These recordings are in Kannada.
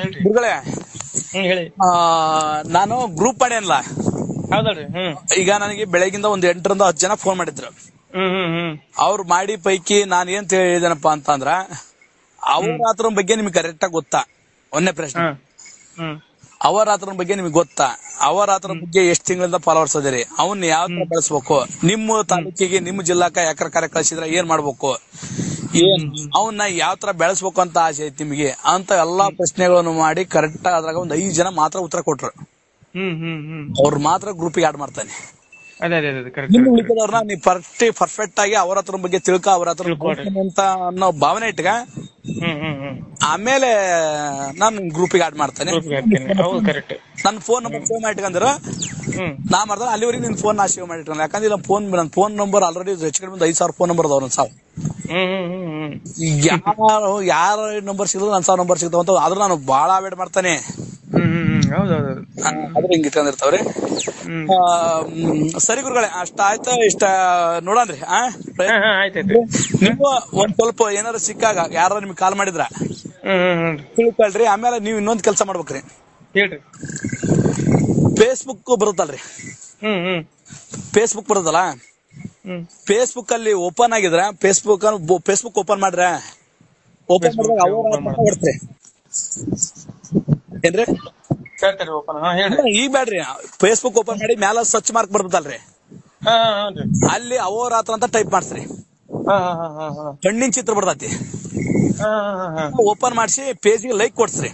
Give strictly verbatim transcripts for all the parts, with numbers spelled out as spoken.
ಗುರುಗಳೇ ಹೇಳಿ. ನಾನು ಗ್ರೂಪ್ ಮಾಡ್ಯಾನಲ್ಲ, ಹೌದಲ್ರಿ. ಹ್ಮ್ ಈಗ ನನಗೆ ಬೆಳಗಿಂದ ಒಂದ್ ಎಂಟರಿಂದ ಹತ್ತು ಜನ ಫೋನ್ ಮಾಡಿದ್ರು. ಹ್ಮ್ ಹ್ಮ್ ಹ್ಮ್ ಅವ್ರು ಮಾಡಿ ಪೈಕಿ ನಾನ್ ಏನ್ ಹೇಳಿದೇನಪ್ಪ ಅಂತಂದ್ರ, ಅವರಾತ್ರ ಬಗ್ಗೆ ನಿಮ್ಗೆ ಕರೆಕ್ಟ್ ಆಗಿ ಗೊತ್ತಾ? ಒಂದೇ ಪ್ರಶ್ನೆ, ಅವರಾತ್ರ ಬಗ್ಗೆ ನಿಮ್ಗೆ ಗೊತ್ತಾ? ಅವರಾತ್ರ ಬಗ್ಗೆ ಎಷ್ಟ್ ತಿಂಗಳಿಂದ ಫಾಲೋವರ್ಸ್ ಅದಿರಿ? ಅವನ್ನ ಯಾವ ತರ ಬೆಳೆಸ್ಬೇಕು? ನಿಮ್ಮ ತಾಲೂಕಿಗೆ ನಿಮ್ಮ ಜಿಲ್ಲಾಕ ಯಾಕ್ರ ಕಾರ್ಯ ಕಳಿಸಿದ್ರೆ ಏನ್ ಮಾಡ್ಬೇಕು? ಏನ್ ಅವನ್ನ ಯಾವ ತರ ಬೆಳೆಸ್ಬೇಕು ಅಂತ ಆಸೆ ಐತಿ ನಿಮಗೆ ಅಂತ ಎಲ್ಲಾ ಪ್ರಶ್ನೆಗಳನ್ನು ಮಾಡಿ ಕರೆಕ್ಟ್ ಅದ್ರಾಗ ಒಂದ್ ಐದು ಜನ ಮಾತ್ರ ಉತ್ತರ ಕೊಟ್ರು. ಹ್ಮ್ ಹ್ಮ್ ಹ್ಮ್ ಅವ್ರು ಮಾತ್ರ ಗ್ರೂಪಿಗೆ ಆಡ್ ಮಾಡ್ತಾನೆ. ಅದೇ ಅದೇ ಅದೇ ಕರೆಕ್ಟ್. ನಿಮ್ ಉಳಿದವ್ರನ್ನ ನೀವು ಪರ್ಫೆಕ್ಟ್ ಪರ್ಫೆಕ್ಟ್ ಆಗಿ ಅವ್ರ ಹತ್ರ ಬಗ್ಗೆ ತಿಳ್ಕ ಅವ್ರ ಹತ್ರ ಅಂತ ಅನ್ನೋ ಭಾವನೆ ಇಟ್ಕ ಹ್ಮ್ ಹ್ಮ್ ಹ್ಮ್ ಆಮೇಲೆ ನಾನು ಗ್ರೂಪಿಗೆ ಆಡ್ ಮಾಡ್ತಾನೆ. ಕರೆಕ್ಟ್. ನನ್ನ ಫೋನ್ ನಂಬರ್ ಸೇವ್ ಮಾಡಿ ಇಟ್ಕಂದ್ರ ನಾ ಮಾಡ್ತಾನೆ. ಅಲ್ಲಿವರೆಗೆ ನಿನ್ ಫೋನ್ ನಾ ಸೇವ್ ಮಾಡಿ ಇಟ್ಕೊಂಡ, ಯಾಕಂದ್ರೆ ಇಲ್ಲ ಫೋನ್ ನನ್ನ ಫೋನ್ ನಂಬರ್ ಆಲ್ರೆಡಿ ಹೆಚ್ಚು ಕಡಿಮೆ ಒಂದು ಐದು ಸಾವಿರ ಫೋನ್ ನಂಬರ್ ಅದಾವ. ಒಂದ್ ಸಾವಿರ ಯಾರು ಯಾರ ನಂಬರ್ ಸಿಗ್ತದ ನನ್ ಸಾವಿರ ನಂಬರ್ ಸಿಗ್ತಾವ ಅಂತ ಆದ್ರೂ ನಾನು ಬಾಳ ಅವಾಯ್ಡ್ ಮಾಡ್ತಾನೆ. ಅದ್ರ ಹಿಂಗ್ ಇಟ್ಕೊಂಡಿರ್ತಾವ್ರಿ. ಸರಿ ಗುರುಗಳೇ, ಅಷ್ಟ ಆಯ್ತಾ? ಇಷ್ಟ ನೋಡನ್ರಿ. ನೀವು ಒಂದ್ ಸ್ವಲ್ಪ ಏನಾರ ಸಿಕ್ಕಾಗ ಯಾರ ನಿಮ್ಗೆ ಕಾಲ್ ಮಾಡಿದ್ರ ತಿಳ್ಕೊಳ್ರಿ. ಆಮೇಲೆ ನೀವ್ ಇನ್ನೊಂದ್ ಕೆಲ್ಸ ಮಾಡ್ಬೇಕ್ರಿ. ಫೇಸ್ಬುಕ್ ಬರುತ್ತಲ್ರಿ, ಫೇಸ್ಬುಕ್ ಬರುತ್ತಲ್ಲ, ಫೇಸ್ಬುಕ್ ಅಲ್ಲಿ ಓಪನ್ ಆಗಿದ್ರ ಫೇಸ್ಬುಕ್ ಫೇಸ್ಬುಕ್ ಓಪನ್ ಮಾಡ್ರೆ ಓಪನ್ ಮಾಡಿದಾಗ ಹೊಡ್ತ್ರಿ ಏನ್ರಿ? ಈಗ ಬ್ಯಾಡ್ರಿ, ಫೇಸ್ಬುಕ್ ಓಪನ್ ಮಾಡಿ ಮ್ಯಾಲ ಸರ್ಚ್ ಮಾರ್ಕ್ ಬರ್ತದಲ್ರಿ, ಅಲ್ಲಿ ಅಹೋರಾತ್ರ ಅಂತ ಟೈಪ್ ಮಾಡ್ಸ್ರಿ. ಕಣ್ಣಿನ ಚಿತ್ರ ಬರ್ತೈತಿ. ಓಪನ್ ಮಾಡಿಸಿ ಪೇಜ್ಗೆ ಲೈಕ್ ಕೊಡ್ಸ್ರಿ.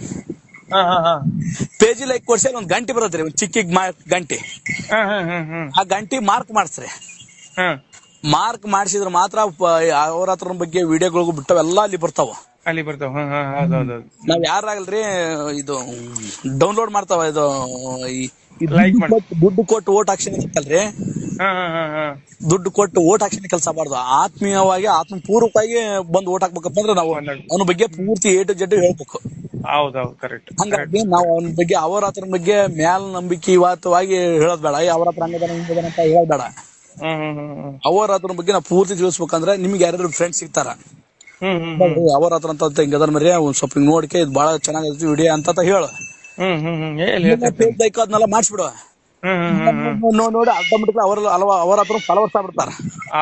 ಪೇಜ್ ಲೈಕ್ ಕೊಡ್ಸಿ ಒಂದ್ ಗಂಟೆ ಬರತ್ರಿ, ಒಂದ್ ಚಿಕ್ಕ ಗಂಟೆ. ಆ ಗಂಟೆ ಮಾರ್ಕ್ ಮಾಡಿಸ್ರಿ. ಮಾರ್ಕ್ ಮಾಡಿಸಿದ್ರೆ ಮಾತ್ರ ಅಹೋರಾತ್ರನ ಬಗ್ಗೆ ವಿಡಿಯೋಗಳು ಬಿಟ್ಟವೆಲ್ಲ ಅಲ್ಲಿ ಬರ್ತಾವ. ಅಲ್ಲಿ ಬರ್ತಾವ. ನಾವ್ ಯಾರಾಗಲ್ರಿ ಇದು ಡೌನ್ಲೋಡ್ ಮಾಡ್ತಾವ, ಇದು ದುಡ್ಡು ಕೊಟ್ಟು ಓಟ್ ಹಾಕ್ಸಿನ ಅಂತಲ್ರಿ, ದುಡ್ಡು ಕೊಟ್ಟು ಓಟ್ ಹಾಕ್ಸಿನ ಕೆಲಸ ಮಾಡಬಾರ್ದು. ಆತ್ಮೀಯವಾಗಿ ಆತ್ಮಪೂರ್ವಕವಾಗಿ ಬಂದು ಓಟ್ ಹಾಕ್ಬೇಕಪ್ಪ ಅಂದ್ರೆ ನಾವು ಅವನ ಬಗ್ಗೆ ಪೂರ್ತಿ ಏಟು ಜಡ್ಡು ಹೇಳ್ಬೇಕು. ಹೌದೌದು ಕರೆಕ್ಟ್. ಹಂಗಾಗಿ ನಾವು ಅವನ ಬಗ್ಗೆ ಅವರಾತ್ರನ ಬಗ್ಗೆ ಮ್ಯಾಲ ನಂಬಿಕೆ ಇವತ್ತವಾಗಿ ಹೇಳೋದ್ ಬೇಡ, ಅವರಾತ್ರ ಹಂಗದಾನ ಹಿಂಗದಾನ ಅಂತ ಹೇಳೋದ್ ಬೇಡ. ಅವರಾತ್ರನ ಬಗ್ಗೆ ನಾವು ಪೂರ್ತಿ ತಿಳಿಸ್ಬೇಕಂದ್ರೆ ನಿಮ್ಗೆ ಯಾರ್ಯಾರು ಫ್ರೆಂಡ್ಸ್ ಸಿಗ್ತಾರ, ಅವರಾತ್ರ ಅಂತ ಹಿಂಗದಾನ ಮರಿ ಒಂದ್ ಸ್ವಲ್ಪ ಹಿಂಗ್ ನೋಡಿಕೆ ಇದು ಬಹಳ ಚೆನ್ನಾಗೈತಿ ವಿಡಿಯೋ ಅಂತ ಹೇಳು, ಅದನ್ನೆಲ್ಲ ಮಾಡಿಸ್ಬಿಡುವ. ನೋಡಿ ಆಟೋಮೆಟಿಕ್ ಅವ್ರ ಅವರ ಹತ್ರ ಫಾಲೋವರ್ಸ್ ಆಗ್ಬಿಡ್ತಾರ.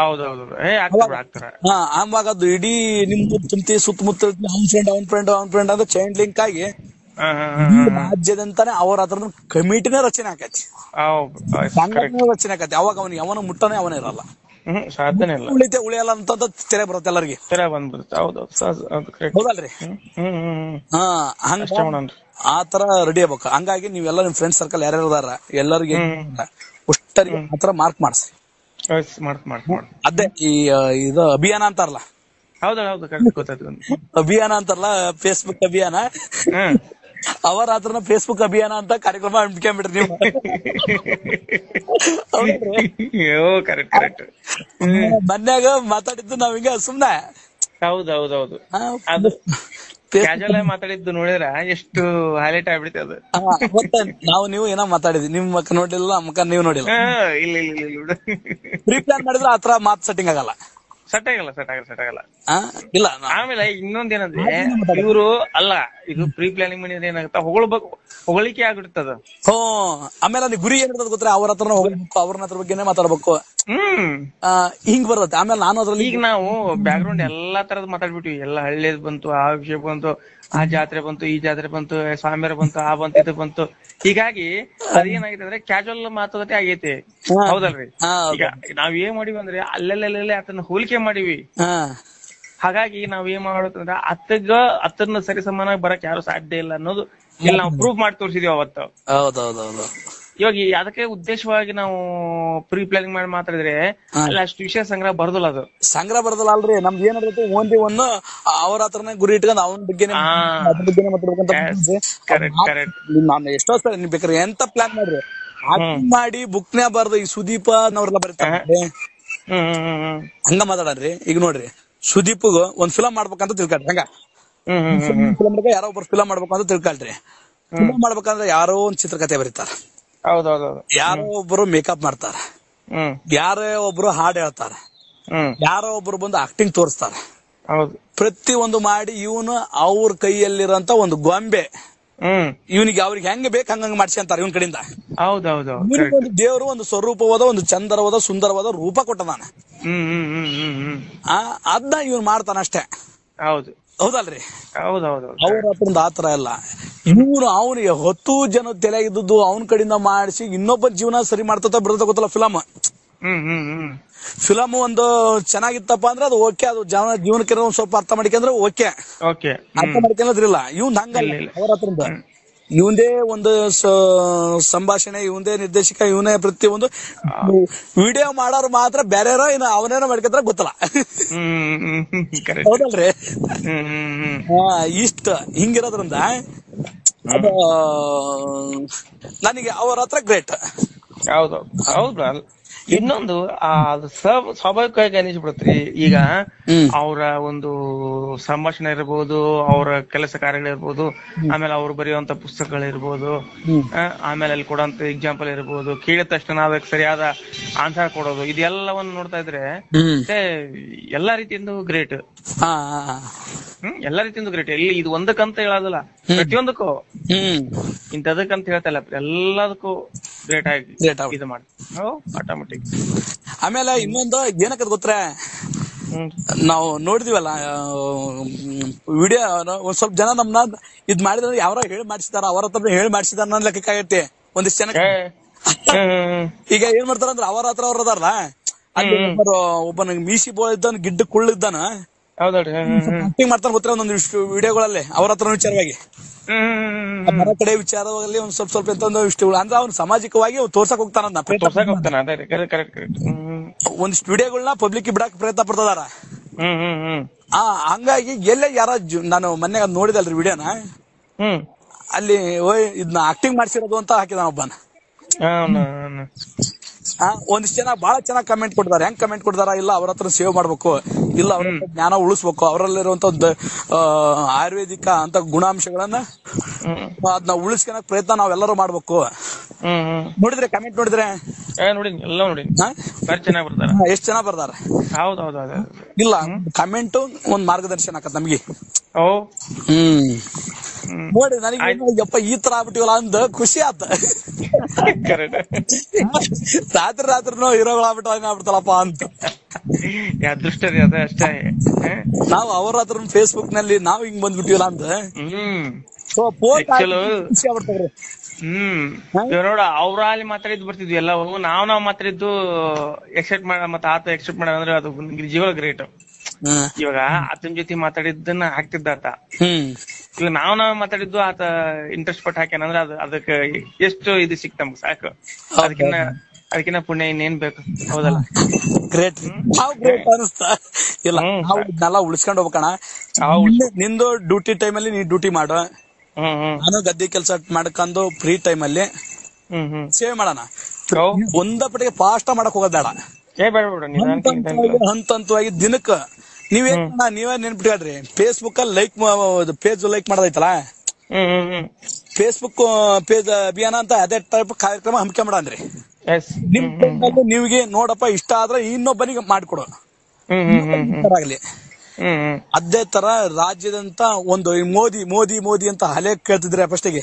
ಹಾ ಆವಾಗ ಅದು ಇಡೀ ನಿಮ್ದು ತುಂಬಿ ಸುತ್ತಮುತ್ತ ಅವ್ನ ಫ್ರೆಂಡ್ ಅವ್ನ ಫ್ರೆಂಡ್ ಅವ್ನ ಫ್ರೆಂಡ್ ಅಂತ ಚೈನ್ ಲಿಂಕ್ ಆಗಿ ರಾಜ್ಯದಂತಾನೆ ಅವ್ರ ಹತ್ರ ಕಮಿಟಿನೇ ರಚನೆ ಆಕೈತಿ, ಸಂಘಟನೆ ರಚನೆ ಆಕೈತಿ. ಅವಾಗ ಅವನಿಗೆ ಅವನ ಮುಟ್ಟನೆ ಅವನೇ ಇರಲ್ಲ, ಉಳಿತೆ ಉಳಿಯಲ್ಲ ಅಂತ ತೆರೆ ಬರುತ್ತೆ ಎಲ್ಲರಿಗೆ. ಹೌದಲ್ರಿ? ಹಾ ಹಂಗ ಆತರ ರೆಡಿ ಆಗ್ಬೇಕು. ಹಂಗಾಗಿ ನೀವೆಲ್ಲ ನಿಮ್ ಫ್ರೆಂಡ್ ಸರ್ಕಲ್ ಯಾರ್ಯಾರು ಅದಾರ ಎಲ್ಲರಿಗೆ ಅಷ್ಟರಿಗೆ ಆತರ ಮಾರ್ಕ್ ಮಾಡಿಸಿ. ಅದೇ ಈ ಇದು ಅಭಿಯಾನ ಅಂತಾರಲ್ಲ, ಅಭಿಯಾನ ಅಂತಾರಲ್ಲ, ಫೇಸ್ಬುಕ್ ಅಭಿಯಾನ, ಅವರ ಹತ್ರನ ಫೇಸ್ಬುಕ್ ಅಭಿಯಾನ ಅಂತ ಕಾರ್ಯಕ್ರಮ ಹಮ್ಮಿಕೊಂಡ್ಬಿಟ್ರಿ ನೀವು. ಮನ್ಯಾಗ ಮಾತಾಡಿದ್ದು ನಾವ್ ಹಿಂಗ ಸುಮ್ನೆ ಹೌದೌದೌದು ಕ್ಯಾಜುವಲ್ ಆಗಿ ಮಾತಾಡಿದ್ದು ನೋಡಿದ್ರ ಎಷ್ಟು ಹೈಲೈಟ್ ಆಗ್ಬಿಡುತ್ತೆ ಅದು. ನಾವು ನೀವು ಏನೋ ಮಾತಾಡಿದ್ವಿ, ನಿಮ್ ಮಕ್ಕ ನೋಡಿಲ್ಲ, ಮಕ್ಕ ನೀವು ನೋಡಿಲ್ಲ. ಇಲ್ಲ ಇಲ್ಲ ಇಲ್ಲ ಪ್ರೀ ಪ್ಲಾನ್ ಮಾಡಿದ್ರೆ ಆತರ ಮಾತ್ ಸೆಟ್ಟಿಂಗ್ ಆಗಲ್ಲ, ಸೆಟ್ ಆಗಲ್ಲ ಸೆಟ್ ಆಗಲ್ಲ ಸೆಟ್ ಆಗಲ್ಲ ಇಲ್ಲ. ಆಮೇಲೆ ಇನ್ನೊಂದೇನಂದ್ರೆ ಇವರು ಅಲ್ಲ, ಇದು ಪ್ರೀ ಪ್ಲಾನಿಂಗ್ ಮಾಡಿದ್ರೆ ಏನಾಗುತ್ತಾ, ಹೊಗಳ್ಬೇಕು, ಹೊಗಳಿಕೆ ಆಗ್ಬಿಡ್ತದ. ಹ್ಮ್ ಆಮೇಲೆ ನೀವು ಗುರಿ ಏನಿರ್ತದ ಗೊತ್ತಾ, ಅವ್ರ ಹತ್ರ ಹೋಗ್ಬೇಕು, ಅವ್ರನ್ನ ಹತ್ರ ಬಗ್ಗೆನೇ ಮಾತಾಡ್ಬೇಕು, ಹ್ಮ್ ಹಿಂಗ್ ಬರುತ್ತೆ. ಆಮೇಲೆ ನಾನು ಅದ್ರಲ್ಲಿ ಈಗ ನಾವು ಬ್ಯಾಕ್ ಗ್ರೌಂಡ್ ಎಲ್ಲಾ ತರದ್ ಮಾತಾಡ್ಬಿಟ್ವಿ, ಎಲ್ಲಾ ಹಳ್ಳಿದ್ ಬಂತು, ಆ ವಿಷಯ ಬಂತು, ಆ ಜಾತ್ರೆ ಬಂತು, ಈ ಜಾತ್ರೆ ಬಂತು, ಸ್ವಾಮಿಯರ ಬಂತು, ಆ ಬಂತು, ಇದು ಬಂತು. ಹೀಗಾಗಿ ಅದೇನಾಗಿದೆ ಅಂದ್ರೆ ಕ್ಯಾಜುವಲ್ ಮಾತುಕತೆ ಆಗೈತಿ. ಹೌದಲ್ರಿ? ಈಗ ನಾವ್ ಏನ್ ಮಾಡಿವಿ ಅಂದ್ರೆ ಅಲ್ಲೆಲ್ಲೆಲ್ಲೆ ಅದನ್ನ ಹೋಲಿಕೆ ಮಾಡಿವಿ. ಹಾಗಾಗಿ ನಾವ್ ಏನ್ ಮಾಡೋದಂದ್ರೆ ಅತ್ತಗ ಅತ್ತನ್ನ ಸರಿ ಸಮಾನಾಗಿ ಬರಕ್ ಯಾರು ಸಾಧ್ಯ ಇಲ್ಲ ಅನ್ನೋದು ಇಲ್ಲಿ ನಾವು ಪ್ರೂಫ್ ಮಾಡಿ ತೋರಿಸಿದೀವಿ ಅವತ್ತು. ಹೌದೌದೌದು. ಇವಾಗ ಅದಕ್ಕೆ ಉದ್ದೇಶವಾಗಿ ನಾವು ಪ್ರೀ ಪ್ಲಾನಿಂಗ್ ಮಾಡಿ ಮಾತಾಡಿದ್ರೆ ಅಲ್ಲಿ ಅಷ್ಟು ವಿಷಯ ಸಂಗ್ರಹ ಬರೋದಿಲ್ಲ. ಅದು ಸಂಗ್ರಹ ಬರೋದಿಲ್ಲ ಅಲ್ರಿ. ನಮ್ದು ಏನಾಗುತ್ತೆ ಓನ್ಲಿ ಒಂದು ಅವ್ರ ಹತ್ರನೇ ಗುರಿ ಇಟ್ಕೊಂಡು ಅವನ ಬಗ್ಗೆ ನಾನು ಎಷ್ಟೋ ಸಲ ನೀವ್ ಬೇಕಾದ್ರೆ ಎಂತ ಪ್ಲಾನ್ ಮಾಡ್ರಿ ಮಾಡಿ ಬುಕ್ನೇ ಬರ್ದು ಈ ಸುದೀಪ ಅನ್ನೋರ್ಲ್ಲ ಬರೀತಾರೆ ಹಂಗ ಮಾತಾಡ್ರಿ. ಈಗ ನೋಡ್ರಿ, ಸುದೀಪ್ಗ ಒಂದ್ ಫಿಲಂ ಮಾಡ್ಬೇಕಂತ ತಿಳ್ಕೊಳ್ರಿ, ಹಂಗ ಫಿಲಂ ಯಾರೋ ಒಬ್ರು ಫಿಲಂ ಮಾಡ್ಬೇಕು ಅಂತ ತಿಳ್ಕೊಳ್ರಿ. ಫಿಲಂ ಮಾಡ್ಬೇಕಂದ್ರೆ ಯಾರೋ ಒಂದ್ ಚಿತ್ರಕಥೆ ಬರೀತಾರ, ಯಾರೋ ಒಬ್ರು ಮೇಕಪ್ ಮಾಡ್ತಾರ, ಯಾರೇ ಒಬ್ರು ಹಾಡ್ ಹೇಳ್ತಾರ, ಯಾರೋ ಒಬ್ರು ಬಂದು ಆಕ್ಟಿಂಗ್ ತೋರಿಸ್ತಾರ. ಪ್ರತಿ ಒಂದು ಮಾಡಿ ಇವನು ಅವ್ರ ಕೈಯಲ್ಲಿರೋಂತ ಒಂದು ಗೊಂಬೆ ಹ್ಮ್ ಇವನಿಗೆ ಅವ್ರಿಗೆ ಹೆಂಗ್ ಬೇಕು ಹಂಗಂಗ್ ಮಾಡ್ಸಿ ಅಂತಾರ ಇವನ್ ಕಡೆಯಿಂದ. ಹೌದೌದು ಒಂದು ದೇವರು ಒಂದು ಸ್ವರೂಪವಾದ ಒಂದು ಚಂದರವಾದ ಸುಂದರವಾದ ರೂಪ ಕೊಟ್ಟದಾನ. ಹ್ಮ್ ಹ್ಮ್ ಹ್ಮ್ ಹ್ಮ್ ಹ್ಮ್ ಆ ಅದನ್ನ ಇವನ್ ಮಾಡ್ತಾನ ಅಷ್ಟೇ. ಹೌದು ಹೌದಲ್ರಿ? ಹೌದೌದು ಅವ್ರ ಹತ್ರದ ಆತರ ಎಲ್ಲ ಇವನು ಅವನಿಗೆ ಹತ್ತು ಜನ ತಲೆ ಇದ್ದದ್ದು ಅವನ ಕಡೆಯಿಂದ ಮಾಡಿಸಿ ಇನ್ನೊಬ್ಬ ಜೀವನ ಸರಿ ಮಾಡ್ತಾ ಬರ್ತದ ಗೊತ್ತಲ್ಲ ಫಿಲಮ್. ಹ್ಮ್ ಹ್ಮ್ ಹ್ಮ್ ಫಿಲಮ್ ಒಂದು ಚೆನ್ನಾಗಿತ್ತಪ್ಪ ಅಂದ್ರೆ ಅದು ಓಕೆ, ಅದು ಜನ ಜೀವನಕ್ಕೆ ಒಂದ್ ಸ್ವಲ್ಪ ಅರ್ಥ ಮಾಡ್ಕೊಂಡ್ರೆ ಓಕೆ, ಓಕೆ ಅರ್ಥ ಮಾಡ್ಕೊಳ್ಳೋದ್ರಿಲ್ಲ. ಇವ್ನ್ ಹಂಗಲ್ಲ, ಅವ್ರ ಹತ್ರದ ಇವಂದೇ ಒಂದು ಸಂಭಾಷಣೆ, ಇವಂದೇ ನಿರ್ದೇಶಕ, ಇವನೇ ಪ್ರತಿಯೊಂದು ವಿಡಿಯೋ ಮಾಡೋರು ಮಾತ್ರ ಬೇರೆಯರೋ ಇನ್ನು ಅವನೇನೋ ಮಾಡ್ಕೊಂಡ್ರೆ ಗೊತ್ತಲ್ಲ. ಹೌದಲ್ರಿ? ಹಾ, ಇಷ್ಟ ಹಿಂಗಿರೋದ್ರಿಂದ ಅದು ನನಗೆ ಅವ್ರ ಹತ್ರ ಗ್ರೇಟ್. ಹೌದು ಹೌದು. ಇನ್ನೊಂದು ಅದು ಸ್ವಾಭಾವಿಕವಾಗಿ ಅನಿಸ್ಬಿಡತ್ರಿ. ಈಗ ಅವರ ಒಂದು ಸಂಭಾಷಣೆ ಇರ್ಬೋದು, ಅವರ ಕೆಲಸ ಕಾರ್ಯಗಳಿರ್ಬೋದು, ಆಮೇಲೆ ಅವ್ರು ಬರೆಯುವಂತ ಪುಸ್ತಕಗಳಿರ್ಬೋದು, ಆಮೇಲೆ ಅಲ್ಲಿ ಕೊಡುವಂತ ಎಕ್ಸಾಂಪಲ್ ಇರ್ಬೋದು, ಕೇಳಿದ ತಕ್ಷಣ ನಾವ್ ಸರಿಯಾದ ಆನ್ಸರ್ ಕೊಡೋದು, ಇದೆಲ್ಲವನ್ನು ನೋಡ್ತಾ ಇದ್ರೆ ಎಲ್ಲಾ ರೀತಿಯಿಂದ ಗ್ರೇಟ್. ಹ್ಮ್ ಎಲ್ಲಾ ರೀತಿಯಿಂದ ಗ್ರೇಟ್. ಎಲ್ಲಿ ಇದು ಒಂದಕ್ಕಂತ ಹೇಳೋದಿಲ್ಲ, ಪ್ರತಿಯೊಂದಕ್ಕೂ ಇಂಥದಕ್ಕಂತ ಹೇಳ್ತಾ ಇಲ್ಲ, ಎಲ್ಲದಕ್ಕೂ ಗ್ರೇಟ್ ಆಗಿ ಇದು ಮಾಡಿ ಆಟೋಮೆಟಿಕ್. ಆಮೇಲೆ ಇನ್ನೊಂದು ಏನಕ್ಕ ಗೊತ್ತೇ, ನಾವು ನೋಡಿದಿವಲ್ಲ ವಿಡಿಯೋ, ಒಂದ್ ಸ್ವಲ್ಪ ಜನ ನಮ್ನ ಇದ್ ಮಾಡಿದ್ರೆ ಯಾರೋ ಹೇಳಿ ಮಾಡಿಸಿದಾರ, ಅವರ ಹತ್ರ ಹೇಳಿ ಮಾಡಿಸಿದಾರ ನನ್ನ ಲೆಕ್ಕಕ್ಕಾಗತ್ತೆ ಒಂದಿಷ್ಟು ಜನ. ಈಗ ಏನ್ ಮಾಡ್ತಾರ ಅಂದ್ರೆ ಅವರ ಹತ್ರ ಅವ್ರ ಅದಾರಲ್ಲ, ಅಲ್ಲಿ ಒಬ್ಬನ ಮೀಸಿ ಬೋ ಇದ್ದಾನ, ಗಿಡ್ಡ ಕುಳ್ಳಿದ್ದಾನ, ಆಕ್ಟಿಂಗ್ ಮಾಡ್ತಾನೆ ಗೊತ್ತಿರ ಒಂದೊಂದಿಷ್ಟು ವಿಡಿಯೋಗಳಲ್ಲಿ ಅವ್ರ ಹತ್ರ ವಿಚಾರವಾಗಿ, ಮರ ಕಡೆ ವಿಚಾರದಲ್ಲಿ ಒಂದ್ ಸ್ವಲ್ಪ ಸ್ವಲ್ಪ ಎಂತ ಇಷ್ಟು ಅಂದ್ರೆ ಅವ್ನು ಸಾಮಾಜಿಕವಾಗಿ ತೋರ್ಸಕ್ ಹೋಗ್ತಾನ, ಒಂದಿಷ್ಟು ವಿಡಿಯೋಗಳನ್ನ ಪಬ್ಲಿಕ್ ಬಿಡಕ್ ಪ್ರಯತ್ನ ಪಡ್ತದಾರ. ಆ ಹಂಗಾಗಿ ಎಲ್ಲೇ ಯಾರ ನಾನು ಮೊನ್ನೆ ನೋಡಿದಲ್ರಿ ವಿಡಿಯೋನ, ಅಲ್ಲಿ ಓಯ್ ಇದನ್ನ ಆಕ್ಟಿಂಗ್ ಮಾಡ್ಸಿರೋದು ಅಂತ ಹಾಕಿದಾನ ಒಬ್ಬನ. ಒಂದಿಷ್ಟು ಜನ ಬಹಳ ಚೆನ್ನಾಗಿ ಕಮೆಂಟ್ ಕೊಡ್ತಾರೆ. ಹೆಂಗ್ ಕಮೆಂಟ್ ಕೊಡ್ತಾರ, ಇಲ್ಲ ಅವ್ರ ಹತ್ರ ಸೇವ್ ಮಾಡ್ಬೇಕು, ಇಲ್ಲ ಅವ್ರ ಜ್ಞಾನ ಉಳಿಸ್ಬೇಕು, ಅವರಲ್ಲಿರುವಂತ ಒಂದು ಆಯುರ್ವೇದಿಕ ಅಂತ ಗುಣಾಂಶಗಳನ್ನ ಅದನ್ನ ಉಳಿಸ್ಕೊಳಕ್ ಪ್ರಯತ್ನ ನಾವೆಲ್ಲರೂ ಮಾಡ್ಬೇಕು. ನೋಡಿದ್ರೆ ಕಮೆಂಟ್ ನೋಡಿದ್ರೆ ಎಷ್ಟ್ ಚೆನ್ನಾಗ್ ಬರ್ತಾರ. ಇಲ್ಲ ಕಮೆಂಟ್ ಒಂದ್ ಮಾರ್ಗದರ್ಶನ ಆಕತ್ ನಮ್ಗೆ. ಹ್ಮ್ ನೋಡಿ ನನಗೆ ಯಪ್ಪ ಈ ತರ ಆಗ್ಬಿಟ್ಟಿವಲ್ಲ ಅಂದ ಖುಷಿ ಆತ. ರಾತ್ರಿ ರಾತ್ರಿನೂ ಹೀರೋಗಳಾಗ್ಬಿಟ್ಟು ಹಂಗ ಆಗ್ಬಿಡ್ತಲ್ಲಪ್ಪ ಅಂತ ಅದೃಷ್ಟ ರೀ, ಅದ ಅಷ್ಟೇ. ನಾವು ಅವ್ರ ಹತ್ರ ಫೇಸ್ಬುಕ್ ನಲ್ಲಿ ನಾವ್ ಹಿಂಗ್ ಬಂದ್ಬಿಟ್ಟಿವಲ್ಲ ಅಂತ ಖುಷಿ ಆಗ್ಬಿಡ್ತಾವ್ರಿ. ಹ್ಮ್ ನೋಡ ಅವ್ರ ಅಲ್ಲಿ ಮಾತಾಡಿದ್ ಬರ್ತಿದ್ವಿ ಎಲ್ಲ, ನಾವ್ ನಾವ್ ಮಾತಾಡಿದ್ದು ಎಕ್ಸೆಪ್ಟ್ ಮಾಡ, ಮತ್ತೆ ಆತ ಎಕ್ಸೆಪ್ಟ್ ಮಾಡ ಅಂದ್ರೆ ಅದು ಜೀವ ಗ್ರೇಟ್. ಇವಾಗ ಆತನ ಜೊತೆ ಮಾತಾಡಿದ್ದನ್ನ ಹಾಕ್ತಿದ್ದ ಆತ, ಇವಾಗ ನಾವ್ ನಾವ್ ಮಾತಾಡಿದ್ದು ಆತ ಇಂಟ್ರೆಸ್ಟ್ ಪಟ್ಟು ಹಾಕ್ಯಾನಂದ್ರೆ ಅದು ಅದಕ್ಕೆ ಎಷ್ಟು ಇದು ಸಿಕ್ತ ನಮ್ಗೆ ಸಾಕು. ಅದಕ್ಕಿನ್ನ ಅದಕ್ಕಿನ್ನ ಪುಣ್ಯ ಇನ್ನೇನ್ ಬೇಕು, ಹೌದಲ್ಲ? ಗ್ರೇಟ್ ಅನಿಸ್ತಾ ಇಲ್ಲ. ನಾವು ಇದನ್ನೆಲ್ಲ ಉಳಿಸ್ಕೊಂಡ್ ಹೋಗ್ಬೇಕಣ. ನಿಂದು ಡ್ಯೂಟಿ ಟೈಮ್ ಅಲ್ಲಿ ನೀ ಡ್ಯೂಟಿ ಮಾಡು, ನಾನು ಗದ್ದೆ ಕೆಲಸ ಮಾಡ್ಕೊಂಡು ಫ್ರೀ ಟೈಮ್ ಅಲ್ಲಿ ಸೇವ್ ಮಾಡೋಣ. ಒಂದಪಟ್ಟಿಗೆ ಫಾಸ್ಟ್ ಮಾಡಕ್ ಹೋಗೋದ್ ಬೇಡ, ಹಂತ ಹಂತವಾಗಿ ದಿನಕ್ಕ ನೀವೇನ್ ನೀವೇ ನೆನ್ಪಿಟ್ಕೊಳ್ರಿ. ಫೇಸ್ಬುಕ್ ಅಲ್ಲಿ ಲೈಕ್ ಪೇಜ್ ಲೈಕ್ ಮಾಡೋದೈತಲ್ಲ, ಫೇಸ್ಬುಕ್ ಪೇಜ್ ಅಭಿಯಾನ ಅಂತ ಅದೇ ಟೈಪ್ ಕಾರ್ಯಕ್ರಮ ಹಮ್ಮಿಕೊಂಡ್ಬಿಡನ್ರಿ. ನಿಮ್ ನೀವಿಗೆ ನೋಡಪ್ಪ ಇಷ್ಟ ಆದ್ರೆ ಇನ್ನೊಬ್ಬನಿಗೆ ಮಾಡ್ಕೊಡು ಆಗ್ಲಿ. ಅದೇ ತರ ರಾಜ್ಯದಂತ ಒಂದು ಮೋದಿ ಮೋದಿ ಮೋದಿ ಅಂತ ಹಲೆ ಕೇಳ್ತಿದ್ರೆ ಫಸ್ಟಿಗೆ,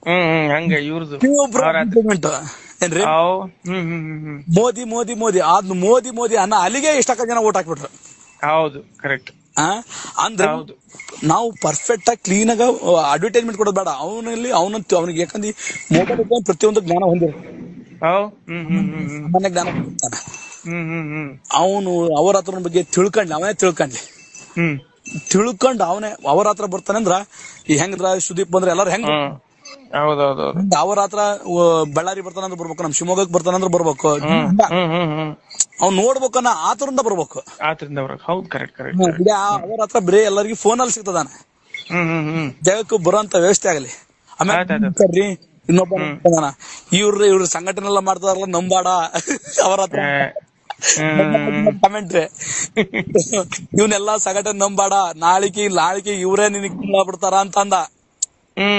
ಏನ್ರಿ ಮೋದಿ ಮೋದಿ ಮೋದಿ ಅದ್ ಮೋದಿ ಮೋದಿ ಅನ್ನೋ ಅಲ್ಲಿಗೆ ಇಷ್ಟಕ್ಕ ಜನ ಓಟ್ ಹಾಕ್ಬಿಟ್ರು. ಹೌದು ಕರೆಕ್ಟ್. ಅಂದ್ರೆ ನಾವು ಪರ್ಫೆಕ್ಟ್ ಆಗಿ ಕ್ಲೀನ್ ಆಗ ಅಡ್ವರ್ಟೈಸ್ಮೆಂಟ್ ಕೊಡೋದು ಬೇಡ. ಅವನಲ್ಲಿ ಅವನಂತ ಅವನಿಗೆ ಯಾಕಂದ್ರೆ ಮೊಬೈಲ್ ಪ್ರತಿಯೊಂದು ಜ್ಞಾನ ಹೊಂದಿರು, ಸಾಮಾನ್ಯ ಜ್ಞಾನ ಹೊಂದಿರ್ತಾನೆ. ಅವನು ಅವರ ಹತ್ರ ಬಗ್ಗೆ ತಿಳ್ಕೊಂಡ್ಲಿ, ಅವನೇ ತಿಳ್ಕೊಂಡ್ಲಿ, ತಿಳ್ಕೊಂಡ್ ಅವನೇ ಅವರ ಹತ್ರ ಬರ್ತಾನೆ ಅಂದ್ರ ಈ ಹೆಂಗದ್ರ ಸುದೀಪ್ ಬಂದ್ರೆ ಎಲ್ಲಾರು ಹೆಂಗ್ ಅವ್ರ ಹತ್ರ ಬಳ್ಳಾರಿ ಬರ್ತಾನಂದ್ರ ಬರ್ಬೇಕು, ನಮ್ ಶಿವಮೊಗ್ಗಕ್ಕೆ ಬರ್ತಾನಂದ್ರ ಬರ್ಬೇಕು, ಅವ್ನ್ ನೋಡ್ಬೇಕನ್ನ ಆತರಿಂದ ಬರ್ಬೇಕು. ಅವ್ರ ಹತ್ರ ಬರೀ ಎಲ್ಲರಿಗೂ ಫೋನ್ ಅಲ್ಲಿ ಸಿಗ್ತದಾನ, ಜಗಕ್ಕೂ ಬರೋಂತ ವ್ಯವಸ್ಥೆ ಆಗಲಿ. ಆಮೇಲೆ ಇನ್ನೊಬ್ಬ ಇವ್ರ ಇವ್ರ ಸಂಘಟನೆ ಎಲ್ಲ ಮಾಡ್ತಾರಲ್ಲ ನಂಬಾಡ ಅವರ ಹತ್ರ ಕಮೆಂಟ್, ಇವನೆಲ್ಲಾ ಸಂಘಟನೆ ನಂಬಾಡ, ನಾಳಿಕೆ ನಾಳಿಕೆ ಇವ್ರೇ ನಿನಗ್ ಬಿಡ್ತಾರ ಅಂತ ಅಂದ.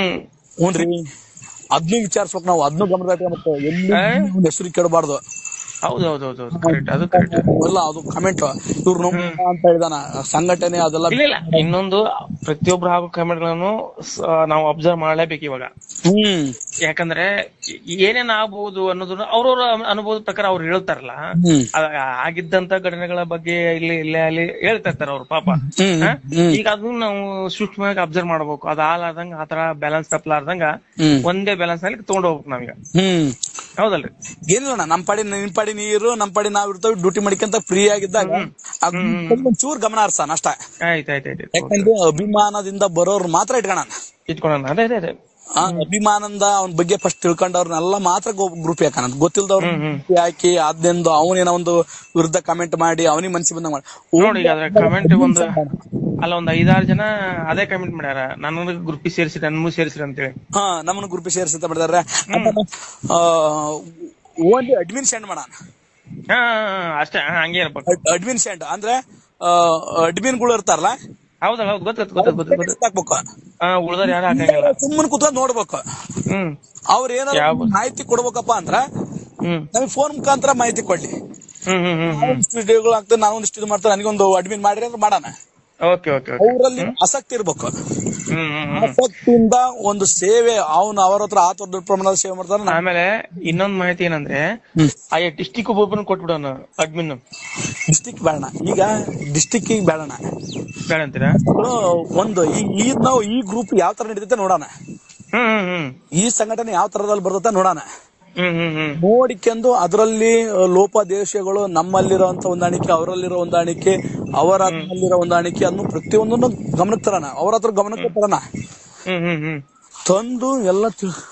ಹ್ಞೂನ್ರಿ, ಅದ್ನು ವಿಚಾರಿಸ್ಬೇಕು ನಾವು, ಅದ್ನು ಗಮನ ಇಟ್ಕೊಬೇಕು, ಎಲ್ಲಿ ಹೆಸರು ಕೇಳಬಾರ್ದು. ಹೌದೌದೌದೌದು ಕರೆಕ್ಟ್, ಅದು ಕರೆಕ್ಟ್. ಎಲ್ಲ ಅದು ಕಮೆಂಟ್ ಇವ್ರು ಅಂತ ಹೇಳಿದಾನ ಸಂಘಟನೆ ಅದೆಲ್ಲ. ಇಲ್ಲ ಇಲ್ಲ, ಇನ್ನೊಂದು ಪ್ರತಿಯೊಬ್ರು ಹಾಕೋ ಕಮೆಂಟ್ ಗಳನ್ನು ನಾವು ಅಬ್ಸರ್ವ್ ಮಾಡ್ಲೇಬೇಕು ಇವಾಗ. ಹ್ಮ್ ಯಾಕಂದ್ರೆ ಏನೇನ್ ಆಗ್ಬಹುದು ಅನ್ನೋದನ್ನ ಅವ್ರವ್ರ ಅನುಭವದ ಪ್ರಕಾರ ಅವ್ರು ಹೇಳ್ತಾರಲ್ಲ, ಆಗಿದ್ದಂತ ಘಟನೆಗಳ ಬಗ್ಗೆ ಇಲ್ಲಿ ಇಲ್ಲೇ ಅಲ್ಲಿ ಹೇಳ್ತಾ ಇರ್ತಾರ ಅವ್ರು ಪಾಪ. ಈಗ ಅದನ್ನ ನಾವು ಸೂಕ್ಷ್ಮವಾಗಿ ಅಬ್ಸರ್ವ್ ಮಾಡ್ಬೇಕು. ಅದ್ ಹಾಲಾರ್ದಂಗ ಆತರ ಬ್ಯಾಲೆನ್ಸ್ ತಪ್ಪಲಾರ್ದಂಗ ಒಂದೇ ಬ್ಯಾಲೆನ್ಸ್ ನಲ್ಲಿ ತಗೊಂಡ್ ಹೋಗ್ಬೇಕು ನಾವೀಗ. ಹ್ಮ್ ಹೌದಲ್ರಿ? ಏನಿಲ್ಲ, ನಮ್ ಪಾಡಿ ನಿಮ್ ಪಾಡಿ ನೀರು, ನಮ್ ಪಾಡಿ ನಾವ್ ಇರ್ತೇವೆ ಡ್ಯೂಟಿ ಮಾಡಿಕಂತ ಫ್ರೀ ಆಗಿದ್ದಾಗ ಒಂಚೂರ್ ಗಮನ ಹರ್ಸಣ ಅಷ್ಟ. ಆಯ್ತಾಯ್ತಾಯ್ತು. ಯಾಕಂದ್ರೆ ಅಭಿಮಾನದಿಂದ ಬರೋರು ಮಾತ್ರ ಇಟ್ಕೋಣ ಇಟ್ಕೊಳ್ಳೋಣ. ಅದೇ ಅದೇ ಅದೇ ಅಭಿಮಾನದಿಂದ ಅವ್ನ ಬಗ್ಗೆ ಫಸ್ಟ್ ತಿಳ್ಕೊಂಡವ್ರನ್ನೆಲ್ಲ ಮಾತ್ರ ಗ್ರೂಪ್ ಯಾಕನ, ಗೊತ್ತಿಲ್ದವ್ರ ಹಾಕಿ ಅದ್ನಿಂದ ಅವನೇನೋ ಒಂದು ವಿರುದ್ಧ ಕಮೆಂಟ್ ಮಾಡಿ ಅವನಿಗೆ ಮನ್ಸಿಗೆ ಬಂದ ಮಾಡಿ ನೋಡಿ. ಅದ್ರ ಕಮೆಂಟ್ ಒಂದು ಅಲ್ಲ ಒಂದ್ ಐದಾರು ಜನ ಅದೇ ಕಮೆಂಟ್ ಮಾಡ್ಯಾರ, ನನ್ನ ಗ್ರೂಪ್ ಸೇರಿಸಿ ನನ್ಗೂ ಸೇರಿಸ್ರಿ ಅಂತೇಳಿ. ಹಾ ನಮ್ಮನ್ನ ಗ್ರೂಪ್ ಸೇರಿಸಿ ಅಂತ ಮಾಡಿದಾರೆ. ಓನ್ಲಿ ಅಡ್ಮಿನ್ ಸೆಂಡ್ ಮಾಡೋಣ. ಹಾ ಅಷ್ಟೇ, ಹಂಗೆ ಇರ್ಬೇಕು. ಅಡ್ಮಿನ್ ಸೆಂಡ್ ಅಂದ್ರೆ ಅಡ್ಮಿನ್ ಗಳು ಇರ್ತಾರಲ್ಲ, ಹೌದಲ್ಲ, ಹೌದು, ಗೊತ್ತ ಗೊತ್ತ ಹಾಕ್ಬೇಕು. ಉಳ್ದಾರ ಯಾರು ಹಾಕಂಗಿಲ್ಲ, ಸುಮ್ಮನೆ ಕೂತ್ಕೊಂಡ್ ನೋಡ್ಬೇಕು. ಹ್ಮ್ ಅವ್ರ ಏನಾದ್ರು ಮಾಹಿತಿ ಕೊಡ್ಬೇಕಪ್ಪ ಅಂದ್ರ ನಮಗೆ ಫೋನ್ ಮುಖಾಂತರ ಮಾಹಿತಿ ಕೊಡ್ಲಿ. ನಾವೊಂದಿಷ್ಟು ವಿಡಿಯೋಗಳು ಆಗ್ತದೆ, ನಾವೊಂದಿಷ್ಟು ಇದು ಮಾಡ್ತಾರೆ, ನನಗೊಂದು ಅಡ್ಮಿನ್ ಮಾಡಿರಿ ಅಂದ್ರೆ ಮಾಡೋಣ. ಅವರಲ್ಲಿ ಆಸಕ್ತಿ ಇರ್ಬೇಕು. ಆಸಕ್ತಿಯಿಂದ ಒಂದು ಸೇವೆ ಅವನು ಅವರ ಹತ್ರ ಆ ದೊಡ್ಡ ಪ್ರಮಾಣದ ಸೇವೆ ಮಾಡ್ತಾನೆ. ಆಮೇಲೆ ಇನ್ನೊಂದ್ ಮಾಹಿತಿ ಏನಂದ್ರೆ, ಆಯಾ ಡಿಸ್ಟಿಕ್ ಒಬ್ಬೊಬ್ಬನ ಕೊಟ್ಬಿಡೋಣ ಅಡ್ಮಿನ್. ಡಿಸ್ಟಿಕ್ ಬೇಡ, ಈಗ ಡಿಸ್ಟಿಕ್ ಬೇಡಣ ಬೇಡ ಅಂತೀರಾ? ಒಂದು ಈ ನಾವು ಈ ಗ್ರೂಪ್ ಯಾವ ತರ ನಡೀತೈತೆ ನೋಡೋಣ. ಈ ಸಂಘಟನೆ ಯಾವ ತರದಲ್ಲಿ ಬರ್ತೈತೆ ನೋಡೋಣ. ನೋಡಿಕೊಂಡು ಅದರಲ್ಲಿ ಲೋಪದೇಶಗಳು, ನಮ್ಮಲ್ಲಿರುವಂತ ಹೊಂದಾಣಿಕೆ, ಅವರಲ್ಲಿರೋ ಹೊಂದಾಣಿಕೆ, ಅವರ ಹತ್ರಲ್ಲಿರೋ ಹೊಂದಾಣಿಕೆ ಅನ್ನು ಪ್ರತಿಯೊಂದನ್ನು ಗಮನಕ್ಕೆ ತರೋಣ. ಅವ್ರ ಹತ್ರ ಗಮನಕ್ಕೆ ತರೋಣ. ತಂದು ಎಲ್ಲ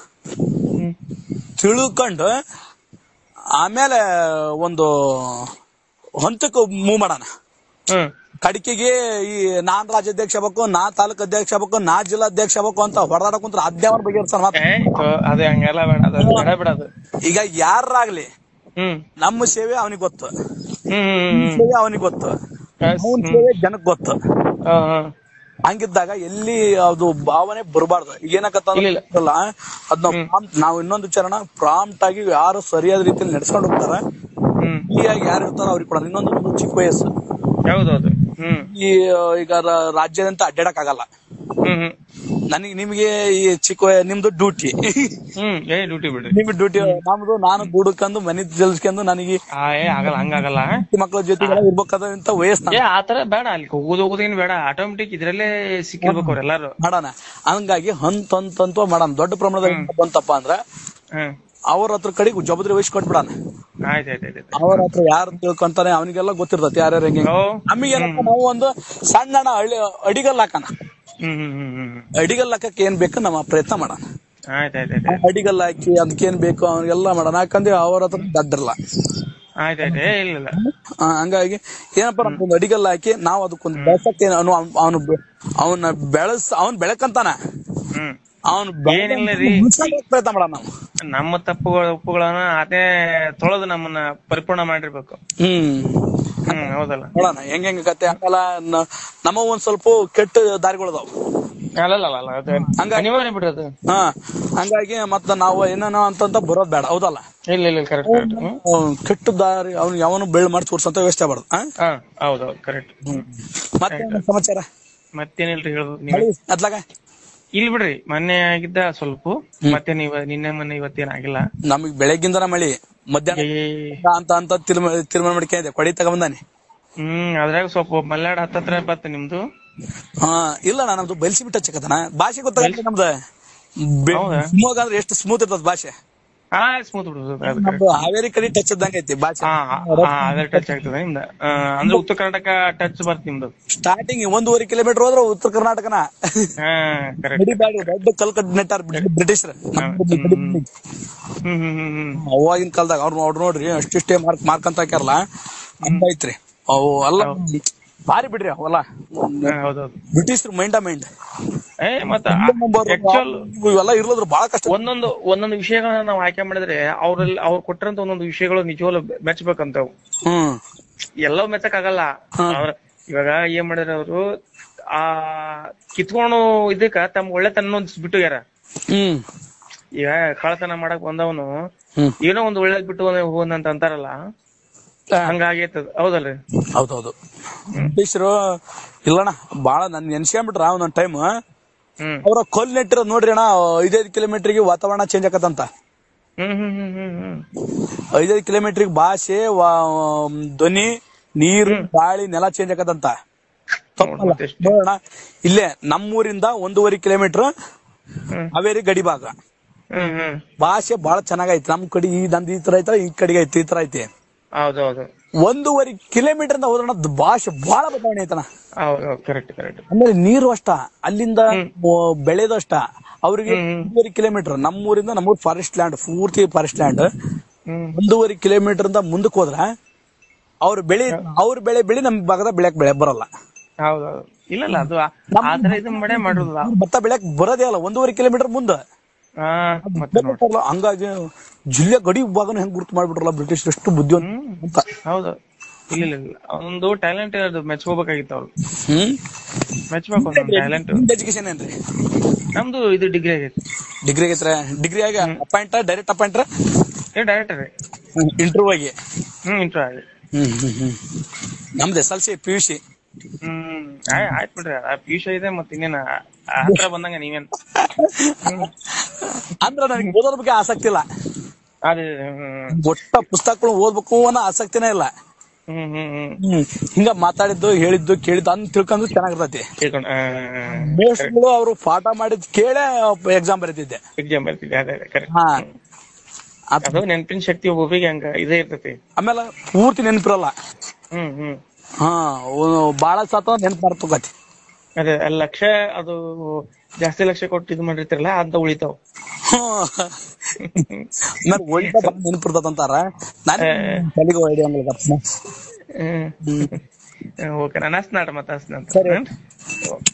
ತಿಳ್ಕೊಂಡು ಆಮೇಲೆ ಒಂದು ಹಂತಕ್ಕೆ ಮೂವ್ ಮಾಡೋಣ. ಕಡಿಕೆಗೆ ಈ ನಾನ್ ರಾಜ್ಯಾಧ್ಯಕ್ಷ ಆಗ್ಬೇಕು, ನಾ ತಾಲೂಕ್ ಅಧ್ಯಕ್ಷ ಆಗ್ಬೇಕು, ನಾ ಜಿಲ್ಲಾಧ್ಯಕ್ಷ ಆಗ್ಬೇಕು ಅಂತ ಹೊಡೆದಾಡ ಕುಂತ್ರ ಅದ್ಯಾವ ಬಗ್ಗೆ ಈಗ ಯಾರಾಗ್ಲಿ ನಮ್ಮ ಸೇವೆ ಅವನಿಗೆ ಗೊತ್ತು, ಸೇವೆ ಅವನಿಗೆ ಗೊತ್ತು, ಅವನ ಸೇವೆ ಜನಕ್ ಗೊತ್ತು. ಹಂಗಿದ್ದಾಗ ಎಲ್ಲಿ ಅದು ಭಾವನೆ ಬರಬಾರ್ದು. ಈಗ ಏನಕ್ಕಲ್ಲ ಅದನ್ನ ನಾವು ಇನ್ನೊಂದು ವಿಚಾರಣ ಪ್ರಾಂಪ್ಟ್ ಆಗಿ ಯಾರು ಸರಿಯಾದ ರೀತಿಯಲ್ಲಿ ನಡೆಸ್ಕೊಂಡು ಹೋಗ್ತಾರ, ಫ್ರೀಯಾಗಿ ಯಾರು ಇರ್ತಾರ ಅವ್ರಿಗೆ ಕೊಡೋಣ. ಇನ್ನೊಂದು ಚಿಕ್ಕ ವಯಸ್ಸು, ಈ ಈಗ ರಾಜ್ಯದಂತ ಅಡ್ಡಾಡಕ್ ಆಗಲ್ಲ. ನನಗೆ ನಿಮ್ಗೆ ಈ ಚಿಕ್ಕ ನಿಮ್ದು ಡ್ಯೂಟಿ ನಿಮ್ಗೆ ಡ್ಯೂಟಿ, ನಮ್ದು ನಾನು ದುಡ್ಕಂದು ಮನೆ ಜಲ್ಸ್ಕೊಂಡು ನನಗೆ ಆಗಲ್ಲ, ಹಂಗಾಗಲ್ಲ. ಮಕ್ಕಳ ಜೊತೆ ಇರ್ಬೇಕಾದಂತ ವಯಸ್ಸು ಆತರ ಬೇಡ. ಅಲ್ಲಿ ಹೋಗೋದು ಹೋಗೋದೇನು ಬೇಡ, ಆಟೋಮೆಟಿಕ್ ಇದ್ರಲ್ಲೇ ಸಿಕ್ಕಿರ್ಬೇಕು ಅವ್ರೆಲ್ಲಾರು. ಮಾಡೋಣ. ಹಂಗಾಗಿ ಹಂತ ಹಂತ ಮಾಡೋಣ. ದೊಡ್ಡ ಪ್ರಮಾಣದಲ್ಲಿ ಬಂತಪ್ಪ ಅಂದ್ರ ಅವ್ರ ಹತ್ರ ಕಡೆಗೆ ಜವಾಬ್ದಾರಿ ವಹಿಸಿ ಕೊಟ್ಬಿಡಣ. ಅವ್ರ ಹತ್ರ ಯಾರು ತಿಳ್ಕೊಂತಾನೆ ಅವನಿಗೆಲ್ಲ ಗೊತ್ತಿರ್ತತಿ ಯಾರ್ಯಾರ ಹೆಂಗೆ. ನಮಗೆ ನಾವು ಒಂದು ಸಣ್ಣ ಹಳ್ಳಿ ಅಡಿಗಲ್ ಹಾಕೋಣ. ಅಡಿಗಲ್ ಹಾಕಕ್ ಏನ್ ಬೇಕು ನಮ್ಮ ಪ್ರಯತ್ನ ಮಾಡೋಣ. ಅಡಿಗಲ್ ಹಾಕಿ ಅದಕ್ಕೇನ್ ಬೇಕು ಅವ್ನಿಗೆಲ್ಲ ಮಾಡೋಣ. ಯಾಕಂದ್ರೆ ಅವ್ರ ಹತ್ರ ದಡ್ಡಲ್ಲ. ಹಂಗಾಗಿ ಏನಪ್ಪಾ ನಮ್ಗೊಂದು ಅಡಿಗಲ್ ಹಾಕಿ ನಾವು ಅದಕ್ಕೊಂದು ಬೆಳಸಕ್ಕೆ ಅವನು ಅವನ ಬೆಳಸ್ ಅವನ್ ಬೆಳಕಂತಾನ ಅವನು ಪ್ರಯತ್ನ ಮಾಡೋಣ. ನಾವು ನಮ್ಮ ತಪ್ಪುಗಳ ಉಪ್ಪುಗಳನ್ನ ಅದೇ ತೊಳೆದು ನಮ್ಮನ್ನ ಪರಿಪೂರ್ಣ ಮಾಡಿರ್ಬೇಕು. ಹ್ಮ್ ಹ್ಮ್ ಹೌದಲ್ಲ. ನೋಡೋಣ ಹೆಂಗ ಹೆಂಗ ಕತೆ ಆಗಲ್ಲ. ನಮ್ಮ ಒಂದ್ ಸ್ವಲ್ಪ ಕೆಟ್ಟ ದಾರಿಗಳದಾವ್. ಹಂಗಾಗಿ ಬಿಡೋದು. ಹಾ ಹಂಗಾಗಿ ಮತ್ತ ನಾವು ಏನೇನೋ ಅಂತಂತ ಬರೋದ್ ಬೇಡ. ಹೌದಲ್ಲ? ಇಲ್ಲ ಇಲ್ಲ ಕರೆಕ್ಟ್. ಕೆಟ್ಟ ದಾರಿ ಅವ್ನು ಯಾವನು ಬೆಳ್ ಮಾಡಿ ತೋರ್ಸಂತ ವ್ಯವಸ್ಥೆ ಬಾರ್ದು. ಹೌದೌದು ಕರೆಕ್ಟ್. ಮತ್ತೆ ಸಮಾಚಾರ ಮತ್ತೇನಿಲ್ರಿ ಹೇಳ್ಬೋದು ನೀವು. ಅದ್ಲಾಗ ಇಲ್ ಬಿಡ್ರಿ, ಮೊನ್ನೆ ಆಗಿದ್ದ ಸ್ವಲ್ಪ, ಮತ್ತೆ ನೀವ್ ನಿನ್ನೆ ಮೊನ್ನೆ ಇವತ್ತೇನಾಗಿಲ್ಲ. ನಮಗ್ ಬೆಳಗ್ಗಿಂದನ ಮಳಿ, ಮಧ್ಯಾಹ್ನ ಅಂತ ಅಂತ ತೀರ್ಮಾನ ಮಾಡ್ಕೊಂಡಿದ್ದೆ, ಕೊಡಿ ತಗೊಂಬಂದಾನೆ. ಹ್ಮ್ ಅದ್ರಾಗ ಸ್ವಲ್ಪ ಮಲ್ನಾಡ್ ಹತ್ತತ್ರ ಬತ್ತ ನಿಮ್ದು. ಹಾ ಇಲ್ಲ ನಮ್ದು ಬಯಲ್ಸಿ ಬಿಟ್ಟ ಚಕತನ ಭಾಷೆ ಗೊತ್ತಾಗ ನಮ್ದು. ಶಿವಮೊಗ್ಗ ಅಂದ್ರೆ ಎಷ್ಟು ಸ್ಮೂತ್ ಇರ್ತದ ಭಾಷೆ. ಹಾ ಸ್ಮೂತ್ ಬಿಡುದು. ಹಾವೇರಿ ಕಡೆ ಟಚ್ ಇದ್ದಂಗ ಐತಿ ಭಾಷೆ. ಟಚ್ ಆಗ್ತದೆ ನಿಮ್ದ. ಅಂದ್ರೆ ಉತ್ತರ ಕರ್ನಾಟಕ ಟಚ್ ಬರ್ತ ನಿಮ್ದು. ಸ್ಟಾರ್ಟಿಂಗ್ ಒಂದೂವರೆ ಕಿಲೋಮೀಟರ್ ಹೋದ್ರೆ ಉತ್ತರ ಕರ್ನಾಟಕನ ದೊಡ್ಡ ಕಲ್ಕಟ್ ನೆಟ್ಟಾರ ಬ್ರಿಟಿಷರ್. ಅವಾಗಿನ ಕಾಲದಾಗ ಅವ್ರು ಅವ್ರು ನೋಡ್ರಿ ಅಷ್ಟಿಷ್ಟೇ ಮಾರ್ಕ್ ಮಾರ್ಕ್ ಅಂತ ಹಾಕ್ಯಾರಲ್ಲ, ಹಂಗ ಐತ್ರಿ ಅವು ಅಲ್ಲ. ಬಾರಿ ಬಿಡ್ರಿ ಅವಲ್ಲ ಬ್ರಿಟಿಷ್ ಮೈಂಡ ಮೈಂಡ್. ಇವೆಲ್ಲ ಇರ್ಲದ್ರ ಬಹಳ ಕಷ್ಟ. ಒಂದೊಂದು ಒಂದೊಂದು ವಿಷಯಗಳನ್ನ ನಾವು ಆಯ್ಕೆ ಮಾಡಿದ್ರೆ ಅವ್ರಲ್ಲಿ ಅವ್ರು ಕೊಟ್ಟಿರಂತ ಒಂದೊಂದು ವಿಷಯಗಳು ನಿಜವಾಗ್ಲೂ ಮೆಚ್ಚಬೇಕಂತವು. ಹ್ಮ್ ಎಲ್ಲವೂ ಮೆಚ್ಚಕ್ ಆಗಲ್ಲ. ಅವ್ರ ಇವಾಗ ಏನ್ ಮಾಡಿದ್ರೆ ಅವರು ಆ ಕಿತ್ಕೊಂಡು ಇದಕ್ಕ ತಮ್ಮ ಒಳ್ಳೆತನ ಬಿಟ್ಟು ಯಾರ. ಹ್ಮ್ ಈಗ ಕಳ್ಳತನ ಮಾಡಕ್ ಬಂದವನು ಹ್ಮ್ ಏನೋ ಒಂದ್ ಒಳ್ಳೇದ್ ಬಿಟ್ಟು ಹೋದಂತ ಅಂತಾರಲ್ಲ, ಹಂಗಾಗೈತದ. ಹೌದಲ್ರಿ? ಹೌದೌದು. ಬ್ರಿಟಿಷರು ಇಲ್ಲಣ್ಣ ಬಾಳ ನನ್ ನೆನ್ಸ್ಕೊಂಡ್ಬಿಟ್ರ ಒಂದೊಂದ್ ಟೈಮ್ ಹ್ಮ್ ಅವ್ರ ಕೊಲ್ ನೆಟ್ಟಿರೋದ್ ನೋಡ್ರಿ ಅಣ್ಣ, ಐದೈದು ಕಿಲೋಮೀಟರ್ಗೆ ವಾತಾವರಣ ಚೇಂಜ್ ಆಕತ್ತಂತ. ಹ್ಮ್ ಹ್ಮ್ ಹ್ಮ್ ಹ್ಮ್ ಹ್ಮ್ ಐದೈದು ಕಿಲೋಮೀಟರ್ಗೆ ಭಾಷೆ, ಧ್ವನಿ, ನೀರು, ಗಾಳಿ, ನೆಲ ಚೇಂಜ್ ಆಕತ್ತಂತ. ತಪ್ಪಲ್ಲ ನೋಡೋಣ. ಇಲ್ಲೇ ನಮ್ಮೂರಿಂದ ಒಂದೂವರೆ ಕಿಲೋಮೀಟರ್ ಹ್ಮ್ ಹಾವೇರಿ ಗಡಿ ಭಾಗ. ಹ್ಮ್ ಹ್ಮ್ ಭಾಷೆ ಬಹಳ ಚೆನ್ನಾಗೈತಿ. ನಮ್ ಕಡೆ ಈ ನಂದು ಈ ತರ ಐತ, ಈ ಕಡೆಗೆ ಐತಿ ಈ ತರ ಐತಿ. ಹೌದೌದು. ಒಂದೂವರೆ ಕಿಲೋಮೀಟರ್ ಇಂದ ಹೋದ್ರಣ ಭಾಷೆ ಬಹಳ ಬದಲಾವಣೆ ಐತಣ. ಹೌದೌದು, ಕರೆಕ್ಟ್ ಕರೆಕ್ಟ್. ಆಮೇಲೆ ನೀರು ಅಷ್ಟ, ಅಲ್ಲಿಂದ ಹ್ಮ್ ಬೆಳೆದು ಅಷ್ಟ. ಅವ್ರಿಗೆ ಹ್ಮ್ ಒಂದೂವರೆ ಕಿಲೋಮೀಟರ್ ನಮ್ಮೂರಿಂದ ನಮ್ಮೂರ್ ಫಾರೆಸ್ಟ್ ಲ್ಯಾಂಡ್, ಪೂರ್ತಿ ಫಾರೆಸ್ಟ್ ಲ್ಯಾಂಡ್. ಹ್ಮ್ ಒಂದೂವರೆ ಕಿಲೋಮೀಟರ್ ಇಂದ ಮುಂದಕ್ಕೆ ಹೋದ್ರ ಅವ್ರ ಬೆಳೆ ಅವ್ರ ಬೆಳೆ ಬೆಳಿ ನಮ್ ಭಾಗದ ಬೆಳೆಕ್ ಬೆಳೆ ಬರಲ್ಲ. ಹೌದೌದು. ಇಲ್ಲಲ್ಲ, ಅದು ಆತರ ಇದನ್ ಮಾಡೇ ಮಾಡುದಿಲ್ಲ. ಭತ್ತ ಬೆಳೆಕ್ ಬರೋದೇ ಅಲ್ಲ ಒಂದೂವರೆ ಕಿಲೋಮೀಟರ್ ಮುಂದ. ಹಾ ಮತ್ತೆ ನೋಡಿ, ಹಂಗಾಗಿ ಜಿಲ್ಲೆ ಗಡಿ ಭಾಗನ ಹೆಂಗ್ ಗುರ್ತು ಮಾಡ್ಬಿಟ್ರಲ್ಲ ಬ್ರಿಟಿಷ್, ಎಷ್ಟು ಬುದ್ಧಿವಂತ ಅಂತ. ಹೌದು. ಇಲ್ಲ ಇಲ್ಲ ಇಲ್ಲ, ಒಂದು ಟ್ಯಾಲೆಂಟ್ ಅದು ಮೆಚ್ಕೋಬೇಕಾಗಿತ್ತು ಅವ್ರು. ಹ್ಮ್ ಮೆಚ್ಬೇಕು ನಮ್ ಟ್ಯಾಲೆಂಟ್. ಎಜುಕೇಶನ್ ಏನ್ರಿ? ನಮ್ದು ಇದು ಡಿಗ್ರಿ ಆಗೈತಿ. ಡಿಗ್ರಿ ಆಗೈತ್ರ? ಡಿಗ್ರಿ ಆಗಿ ಅಪಾಯಿಂಟ್ ಡೈರೆಕ್ಟ್ ಅಪಾಯಿಂಟ್ ಏ ಡೈರೆಕ್ಟ್ ರೀ. ಇಂಟರ್ವ್ಯೂ ಆಗಿ? ಹ್ಮ್ ಇಂಟರ್ವ್ಯೂ ಆಗಿ. ಹ್ಮ್ ಹ್ಮ್ ಹ್ಮ್ ನಮ್ದು S L C P U C. ಹ್ಮ್ ಆಯ್ತು ಬಿಡ್ರಿ, ಪಿಯುಷ ಇದೆ ಮತ್ತೆ ಇನ್ನೇನ ಹತ್ರ ಬಂದಂಗ ನೀವೇನ್. ಅಂದ್ರ ನನಗೆ ಓದೋದ್ರ ಬಗ್ಗೆ ಆಸಕ್ತಿ ಇಲ್ಲ. ಅದೇ ಒಟ್ಟ ಪುಸ್ತಕಗಳು ಓದ್ಬೇಕು ಅನ್ನೋ ಆಸಕ್ತಿನೇ ಇಲ್ಲ. ಹ್ಮ್ ಹ್ಮ್ ಹ್ಮ್ ಹ್ಮ್ ಹಿಂಗ ಮಾತಾಡಿದ್ದು ಹೇಳಿದ್ದು ಕೇಳಿದ್ದು ಅಂತ ತಿಳ್ಕೊಂಡು ಚೆನ್ನಾಗಿರ್ತೈತಿ. ತಿಳ್ಕೊಂಡ್ ಮೇಷ್ಟ್ರುಗಳು ಅವ್ರು ಪಾಠ ಮಾಡಿದ್ ಕೇಳೇ ಎಕ್ಸಾಮ್ ಬರೀತಿದ್ದೆ. ಎಕ್ಸಾಮ್ ಬರ್ತಿದ್ದೆ. ಅದೇ ಅದೇ ಕರೆಕ್ಟ್. ಹಾ ಅದು ನೆನಪಿನ ಶಕ್ತಿ ಒಬ್ಬೊಬ್ಬಿಗೆ ಹಂಗ ಇದೇ ಇರ್ತೈತಿ. ಆಮೇಲೆ ಪೂರ್ತಿ ನೆನಪಿರಲ್ಲ. ಹ್ಮ್ ಹ್ಮ್ ಹಾ ಬಾಳ ಸಾತ ನೆನಪು ಮಾಡ್ಕೋತಿ. ಅದೇ ಲಕ್ಷ ಅದು ಜಾಸ್ತಿ ಲಕ್ಷ ಕೊಟ್ಟು ಇದು ಮಾಡಿರ್ತಿರಲ್ಲ ಅಂತ ಉಳಿತಾವ್. ನೆನಪಿರ್ತದ ಅಂತಾರ. ನಾನು ತಲೆಗೆ ಐಡಿಯಾ ಓಕೆ, ನಾನು ಹಸ್ನಾಟ ಮತ್ತೆ ಹಸ್ನಂತ.